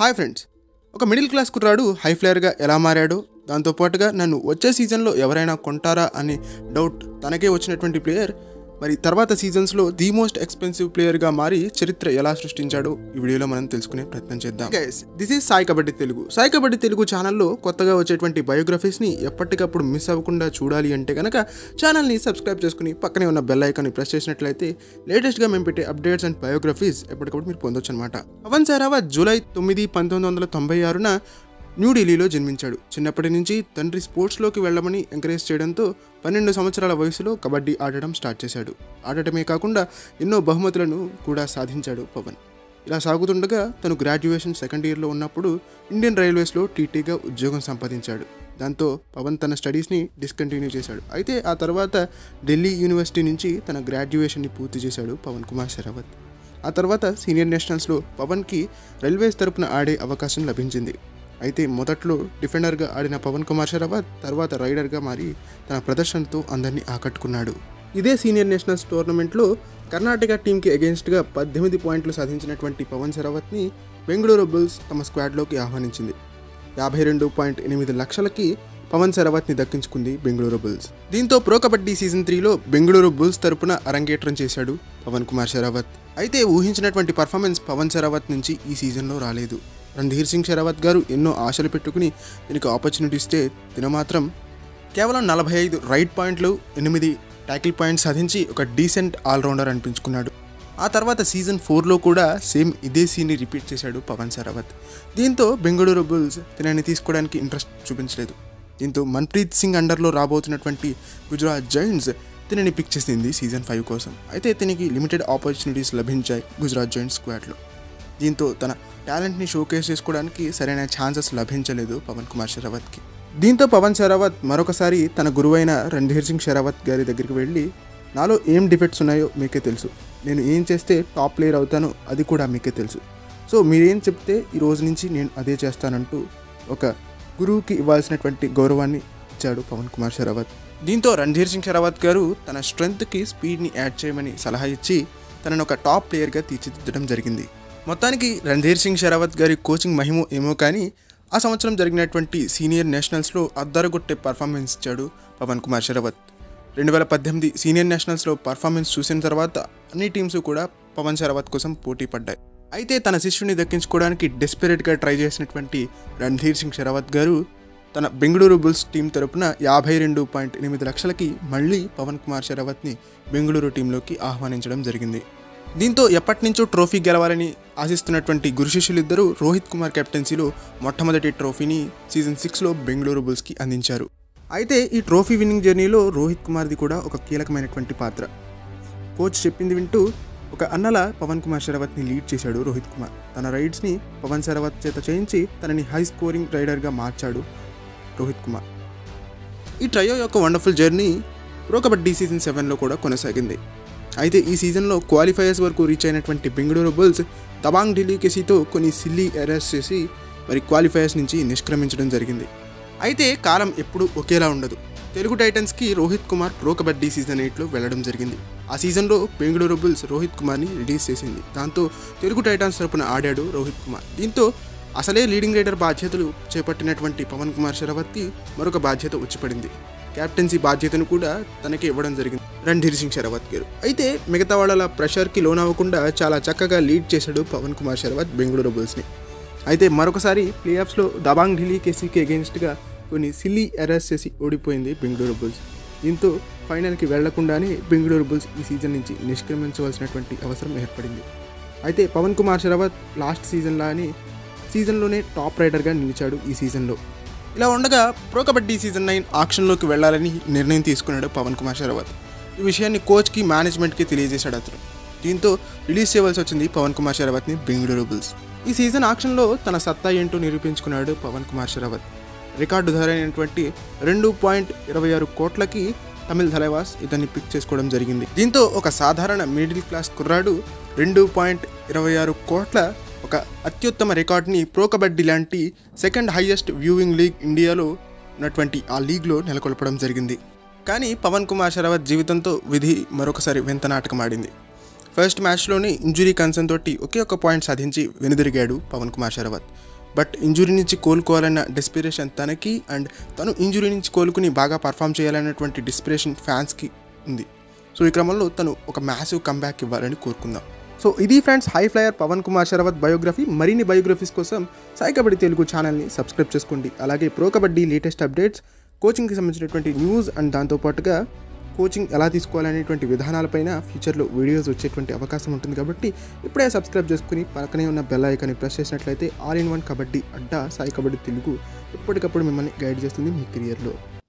Hi friends, ఒక middle class కుర్రాడు high ఫ్లేయర్గా ఎలా మారాడో, దాంతోపాటుగా నన్ను వచ్చే సీజన్లో ఎవరైనా కొంటారా అని డౌట్ తనకే వచ్చినటువంటి ప్లేయర్ మరి తర్వాత సీజన్స్లో ది మోస్ట్ ఎక్స్పెన్సివ్ ప్లేయర్గా మారి చరిత్ర ఎలా సృష్టించాడో ఈ వీడియోలో మనం తెలుసుకునే ప్రయత్నం చేద్దాం. Guys, this is Sai Kabaddi Telugu. Sai Kabaddi Telugu ఛానల్లో కొత్తగా వచ్చేటువంటి బయోగ్రఫీస్ని ఎప్పటికప్పుడు మిస్ అవ్వకుండా చూడాలి అంటే కనుక ఛానల్ని సబ్స్క్రైబ్ చేసుకుని పక్కనే ఉన్న బెల్ ఐకాన్ని ప్రెస్ చేసినట్లయితే లేటెస్ట్గా మేము పెట్టే అప్డేట్స్ అండ్ బయోగ్రఫీస్ ఎప్పటికప్పుడు మీరు పొందొచ్చు అనమాట. పవన్ సారావత్ జూలై 9, 1996 న్యూఢిల్లీలో జన్మించాడు. చిన్నప్పటి నుంచి తండ్రి స్పోర్ట్స్లోకి వెళ్ళమని ఎంకరేజ్ చేయడంతో 12 సంవత్సరాల వయసులో కబడ్డీ ఆడడం స్టార్ట్ చేశాడు. ఆడటమే కాకుండా ఎన్నో బహుమతులను కూడా సాధించాడు పవన్. ఇలా సాగుతుండగా తను గ్రాడ్యుయేషన్ సెకండ్ ఇయర్లో ఉన్నప్పుడు ఇండియన్ రైల్వేస్లో టీటీగా ఉద్యోగం సంపాదించాడు. దాంతో పవన్ తన స్టడీస్ని డిస్కంటిన్యూ చేశాడు. అయితే ఆ తర్వాత ఢిల్లీ యూనివర్సిటీ నుంచి తన గ్రాడ్యుయేషన్ని పూర్తి చేశాడు పవన్ కుమార్ షరావత్. ఆ తర్వాత సీనియర్ నేషనల్స్లో పవన్కి రైల్వేస్ తరపున ఆడే అవకాశం లభించింది. అయితే మొదట్లో డిఫెండర్గా ఆడిన పవన్ కుమార్ షరావత్ తర్వాత రైడర్గా మారి తన ప్రదర్శనతో అందరినీ ఆకట్టుకున్నాడు. ఇదే సీనియర్ నేషనల్స్ టోర్నమెంట్లో కర్ణాటక టీంకి అగెన్స్ట్గా 18 పాయింట్లు సాధించినటువంటి పవన్ షరావత్ని బెంగళూరు బుల్స్ తమ స్క్వాడ్లోకి ఆహ్వానించింది. 52.8 లక్షలకి పవన్ షరావత్ని దక్కించుకుంది బెంగళూరు బుల్స్. దీంతో ప్రో కబడ్డీ సీజన్ 3లో బెంగళూరు బుల్స్ తరపున అరంగేట్రం చేశాడు పవన్ కుమార్ షరావత్. అయితే ఊహించినటువంటి పర్ఫార్మెన్స్ పవన్ షరావత్ నుంచి ఈ సీజన్లో రాలేదు. రణధీర్ సింగ్ షరావత్ గారు ఎన్నో ఆశలు పెట్టుకుని దీనికి ఆపర్చునిటీ ఇస్తే తిన మాత్రం కేవలం 45 రైట్ పాయింట్లు, 8 ట్యాకిల్ పాయింట్స్ సాధించి ఒక డీసెంట్ ఆల్రౌండర్ అనిపించుకున్నాడు. ఆ తర్వాత సీజన్ 4లో కూడా సేమ్ ఇదే సీన్ని రిపీట్ చేశాడు పవన్ షరావత్. దీంతో బెంగళూరు బుల్స్ తినని తీసుకోవడానికి ఇంట్రెస్ట్ చూపించలేదు. దీంతో మన్ప్రీత్ సింగ్ అండర్లో రాబోతున్నటువంటి గుజరాత్ జైంట్స్ తినని పిక్ చేసింది సీజన్ 5 కోసం. అయితే తినకి లిమిటెడ్ ఆపర్చునిటీస్ లభించాయి గుజరాత్ జైంట్స్ స్క్వాడ్లో. దీంతో తన టాలెంట్ని షోకేస్ చేసుకోవడానికి సరైన ఛాన్సెస్ లభించలేదు పవన్ కుమార్ షరావత్కి. దీంతో పవన్ షరావత్ మరొకసారి తన గురువైన రణధీర్ సింగ్ షరావత్ గారి దగ్గరికి వెళ్ళి, నాలో ఏం డిఫెక్ట్స్ ఉన్నాయో మీకే తెలుసు, నేను ఏం చేస్తే టాప్ ప్లేయర్ అవుతానో అది కూడా మీకే తెలుసు, సో మీరేం చెప్తే ఈ రోజు నుంచి నేను అదే చేస్తానంటూ ఒక గురువుకి ఇవ్వాల్సినటువంటి గౌరవాన్ని ఇచ్చాడు పవన్ కుమార్ షరావత్. దీంతో రణధీర్ సింగ్ షరావత్ గారు తన స్ట్రెంగ్త్కి స్పీడ్ని యాడ్ చేయమని సలహా ఇచ్చి తనను ఒక టాప్ ప్లేయర్గా తీర్చిదిద్దడం జరిగింది. మొత్తానికి రణధీర్ సింగ్ షరావత్ గారి కోచింగ్ మహిమో ఏమో కానీ ఆ సంవత్సరం జరిగినటువంటి సీనియర్ నేషనల్స్లో అద్దరగొట్టే పర్ఫార్మెన్స్ ఇచ్చాడు పవన్ కుమార్ షరావత్. 2018 సీనియర్ నేషనల్స్లో పర్ఫార్మెన్స్ చూసిన తర్వాత అన్ని టీమ్స్ కూడా పవన్ షరావత్ కోసం పోటీ పడ్డాయి. అయితే తన శిష్యుని దక్కించుకోవడానికి డెస్పరేట్గా ట్రై చేసినటువంటి రణధీర్ సింగ్ షరావత్ గారు తన బెంగళూరు బుల్స్ టీం తరపున 52.8 లక్షలకి మళ్ళీ పవన్ కుమార్ షరావత్ని బెంగళూరు టీంలోకి ఆహ్వానించడం జరిగింది. దీంతో ఎప్పటి నుంచో ట్రోఫీ గెలవాలని ఆశిస్తున్నటువంటి గురు శిష్యులిద్దరూ రోహిత్ కుమార్ కెప్టెన్సీలో మొట్టమొదటి ట్రోఫీని సీజన్ 6లో బెంగళూరు బుల్స్కి అందించారు. అయితే ఈ ట్రోఫీ విన్నింగ్ జర్నీలో రోహిత్ కుమార్ది కూడా ఒక కీలకమైనటువంటి పాత్ర. కోచ్ చెప్పింది వింటూ ఒక అన్నలా పవన్ కుమార్ షరావత్ని లీడ్ చేశాడు రోహిత్ కుమార్. తన రైడ్స్ని పవన్ షరావత్ చేత చేయించి తనని హై స్కోరింగ్ రైడర్గా మార్చాడు రోహిత్ కుమార్. ఈ ట్రయో యొక్క wonderful journey pro kabaddi season 7లో కూడా కొనసాగింది. అయితే ఈ సీజన్లో క్వాలిఫైయర్స్ వరకు రీచ్ అయినటువంటి బెంగళూరు బుల్స్ దబాంగ్ ఢిల్లీ కేసీతో కొన్ని సిల్లీ ఎర్రర్స్ చేసి మరి క్వాలిఫైయర్స్ నుంచి నిష్క్రమించడం జరిగింది. అయితే కాలం ఎప్పుడూ ఒకేలా ఉండదు. తెలుగు టైటన్స్కి రోహిత్ కుమార్ ప్రో కబడ్డీ సీజన్ 8లో వెళ్ళడం జరిగింది. ఆ సీజన్లో బెంగళూరు బుల్స్ రోహిత్ కుమార్ని రిలీజ్ చేసింది. దాంతో తెలుగు టైటన్స్ తరపున ఆడాడు రోహిత్ కుమార్. దీంతో అసలే లీడింగ్ రైడర్ బాధ్యతలు చేపట్టినటువంటి పవన్ కుమార్ షరావత్కి మరొక బాధ్యత వచ్చిపడింది. క్యాప్టెన్సీ బాధ్యతను కూడా తనకి ఇవ్వడం జరిగింది రణధీర్ సింగ్ షరావత్ గారు. అయితే మిగతా వాళ్ళ ప్రెషర్కి లోనవ్వకుండా చాలా చక్కగా లీడ్ చేశాడు పవన్ కుమార్ షరావత్ బెంగళూరు బుల్స్ని. అయితే మరొకసారి ప్లే ఆఫ్స్లో దబాంగ్ ఢిల్లీ కేసీకి అగెన్స్ట్గా కొన్ని సిల్లీ ఎర్రర్స్ చేసి ఓడిపోయింది బెంగళూరు బుల్స్. దీంతో ఫైనల్కి వెళ్లకుండానే బెంగళూరు బుల్స్ ఈ సీజన్ నుంచి నిష్క్రమించవలసినటువంటి అవసరం ఏర్పడింది. అయితే పవన్ కుమార్ షరావత్ లాస్ట్ సీజన్లోనే టాప్ రైడర్గా నిలిచాడు ఈ సీజన్లో. ఇలా ఉండగా ప్రో కబడ్డీ సీజన్ 9 ఆక్షన్లోకి వెళ్లాలని నిర్ణయం తీసుకున్నాడు పవన్ కుమార్ షరావత్. ఈ విషయాన్ని కోచ్కి మేనేజ్మెంట్కి తెలియజేశాడు అతను. దీంతో రిలీజ్ చేయవలసి వచ్చింది పవన్ కుమార్ షరావత్ని బెంగళూరు బుల్స్. ఈ సీజన్ ఆక్షన్లో తన సత్తా ఏంటో నిరూపించుకున్నాడు పవన్ కుమార్ షరావత్. రికార్డు ధర అయినటువంటి 2.26 కోట్లకి తమిళ్ ధలైవాస్ ఇతన్ని పిక్ చేసుకోవడం జరిగింది. దీంతో ఒక సాధారణ మిడిల్ క్లాస్ కుర్రాడు 2.26 కోట్ల ఒక అత్యుత్తమ రికార్డ్ని ప్రో కబడ్డీ లాంటి సెకండ్ హైయెస్ట్ వ్యూవింగ్ లీగ్ ఇండియాలో ఉన్నటువంటి ఆ లీగ్లో నెలకొల్పడం జరిగింది. కానీ పవన్ కుమార్ షరావత్ జీవితంతో విధి మరొకసారి వింత నాటకం ఆడింది. ఫస్ట్ మ్యాచ్లోనే ఇంజురీ కన్సర్న్ తోటి ఒకే ఒక పాయింట్ సాధించి వెనుదిరిగాడు పవన్ కుమార్ శరవత్. బట్ ఇంజురీ నుంచి కోలుకోవాలన్న డెస్పిరేషన్ తనకి అండ్ తను ఇంజురీ నుంచి కోలుకుని బాగా పర్ఫామ్ చేయాలన్నటువంటి డెస్పిరేషన్ ఫ్యాన్స్కి ఉంది. సో ఈ క్రమంలో తను ఒక మ్యాసివ్ కంబ్యాక్ ఇవ్వాలని కోరుకుందాం. సో ఇది friends high flyer Pawan Kumar Sehrawat biography. మరిన్ని బయోగ్రఫీస్ కోసం సాయి కబడ్డీ తెలుగు ఛానల్ని సబ్స్క్రైబ్ చేసుకోండి. అలాగే ప్రో కబడ్డీ లేటెస్ట్ అప్డేట్స్, కోచింగ్కి సంబంధించినటువంటి న్యూస్ అండ్ దాంతోపాటుగా కోచింగ్ ఎలా తీసుకోవాలనేటువంటి విధానాలపైన ఫ్యూచర్లో వీడియోస్ వచ్చేటువంటి అవకాశం ఉంటుంది. కాబట్టి ఇప్పుడే సబ్స్క్రైబ్ చేసుకుని పక్కనే ఉన్న బెల్ ఐకాన్ని ప్రెస్ చేసినట్లయితే all in one Kabaddi Adda Sai Kabaddi Telugu ఎప్పటికప్పుడు మిమ్మల్ని గైడ్ చేస్తుంది మీ కెరియర్లో.